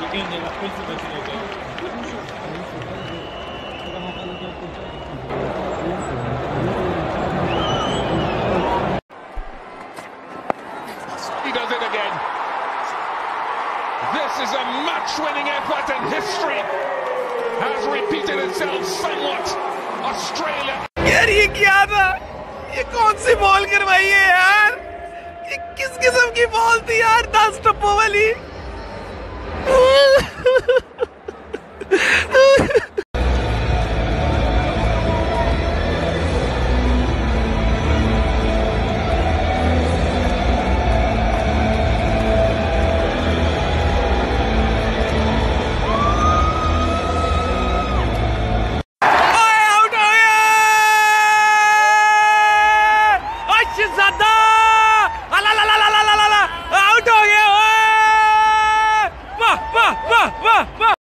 이게 내가 페이스가 지내게. He does it again. This is a match-winning effort, and history has repeated itself somewhat. Australia. यार ये क्या था? ये कौन सी बॉल करवाई है यार? ये किस किस्म की बॉल थी यार? 10 टप्पों वाली। आउट हो गया। वाह वाह वाह वाह वाह।